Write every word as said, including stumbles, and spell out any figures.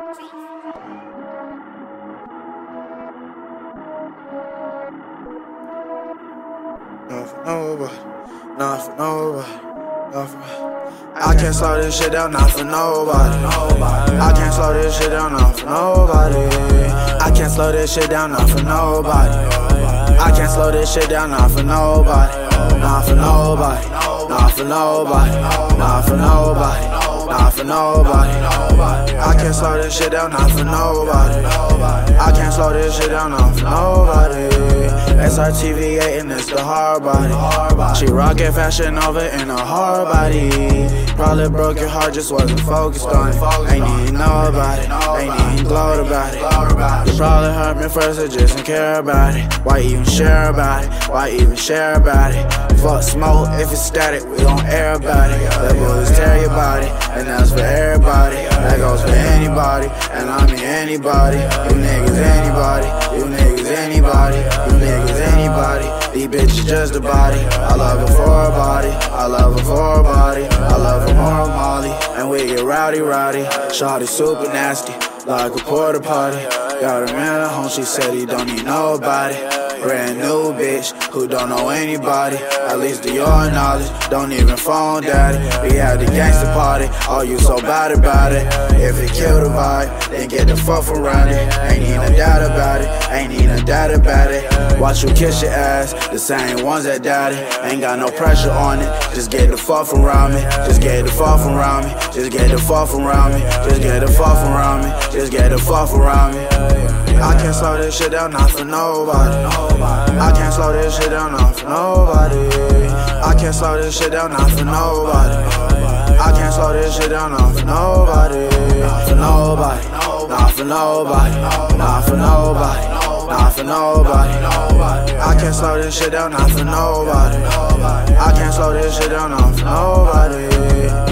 Not for nobody, not for nobody, not for. I can't slow this shit down, not for nobody. I can't slow this shit down, not for nobody. I can't slow this shit down, not for nobody. I can't slow this shit down, not for nobody. Not for nobody, not for nobody, not for nobody, not for nobody. I can't slow this shit down, not for nobody. I can't slow this shit down, not for nobody. S R T V eight and it's the hard body. She rockin' Fashion Nova in a hard body. Probably broke your heart, just wasn't focused on it. Ain't even know about it, ain't even glowed about it. You probably hurt me first, I just didn't care about it. Why even share about it? Why even share about it? Fuck smoke, if it's static, we gon' air about it. Let bullets tear your body, and that's for everybody. That goes for anybody, and I mean anybody. You niggas anybody, you niggas anybody, you niggas anybody. These bitches just a body. I love her for a body, I love her for a body, I love her more Molly. And we get rowdy rowdy. Shawty super nasty, like a porta potty. Got a man at home, she said he don't need nobody. Brand new bitch, who don't know anybody. At least to your knowledge, don't even phone daddy. We had the gangsta party, all you so bad about it. If it kill the vibe, then get the fuck around it. Ain't even a doubt about it, ain't even a doubt about it. Watch you kiss your ass, the same ones that daddy. Ain't got no pressure on it, just get the fuck around me. Just get the fuck around me, just get the fuck around me. Just get the fuck around me, just get the fuck around me. I can't slow this shit down, not for nobody. I can't slow this shit down, not for nobody. I can't slow this shit down, not for nobody. I can't slow this shit down, not for nobody. Not for nobody, not for nobody, not for nobody, not for nobody. I can't slow this shit down, not for nobody. I can't slow this shit down, not for nobody.